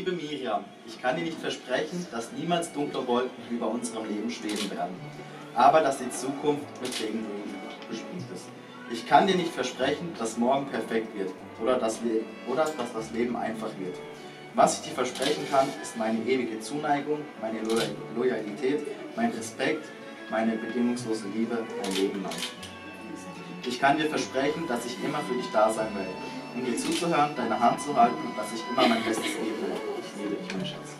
Liebe Miriam, ich kann dir nicht versprechen, dass niemals dunkle Wolken über unserem Leben schweben werden, aber dass die Zukunft mit Regenbögen bespielt ist. Ich kann dir nicht versprechen, dass morgen perfekt wird oder dass das Leben einfach wird. Was ich dir versprechen kann, ist meine ewige Zuneigung, meine Loyalität, mein Respekt, meine bedingungslose Liebe mein Leben lang. Ich kann dir versprechen, dass ich immer für dich da sein werde, um dir zuzuhören, deine Hand zu halten und dass ich immer mein Bestes geben werde. Ich liebe dich, mein Schatz.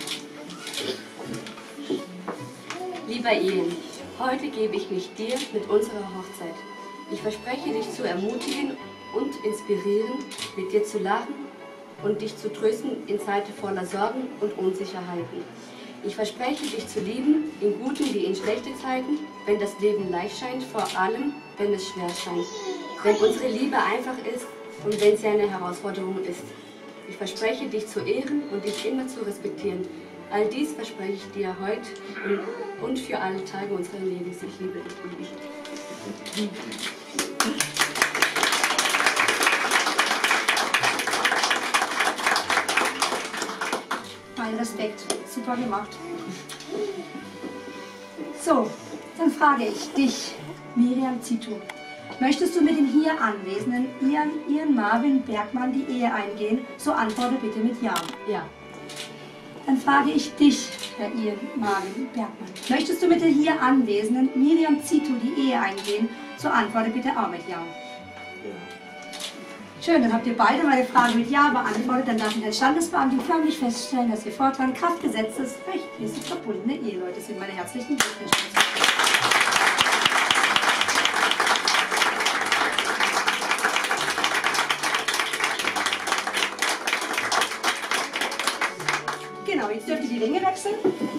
Lieber Ian, heute gebe ich mich dir mit unserer Hochzeit. Ich verspreche, dich zu ermutigen und inspirieren, mit dir zu lachen und dich zu trösten in Zeiten voller Sorgen und Unsicherheiten. Ich verspreche, dich zu lieben, in guten wie in schlechten Zeiten, wenn das Leben leicht scheint, vor allem, wenn es schwer scheint. Wenn unsere Liebe einfach ist und wenn sie eine Herausforderung ist. Ich verspreche, dich zu ehren und dich immer zu respektieren. All dies verspreche ich dir heute und für alle Tage unseres Lebens. Ich liebe dich. Mein Respekt, super gemacht. So, dann frage ich dich, Miriam Zitu. Möchtest du mit den hier Anwesenden Ian Marvin Bergmann die Ehe eingehen? So antworte bitte mit Ja. Ja. Dann frage ich dich, Herr Ian Marvin Bergmann. Möchtest du mit den hier Anwesenden Miriam Zitu die Ehe eingehen? So antworte bitte auch mit Ja. Schön, dann habt ihr beide meine Frage mit Ja beantwortet. Dann darf ich als Standesbeamtin förmlich feststellen, dass ihr fortan Kraft Gesetzes rechtmäßig verbundene Eheleute sind. Meine herzlichen Glückwünsche. Genau, jetzt dürft ihr die Ringe wechseln.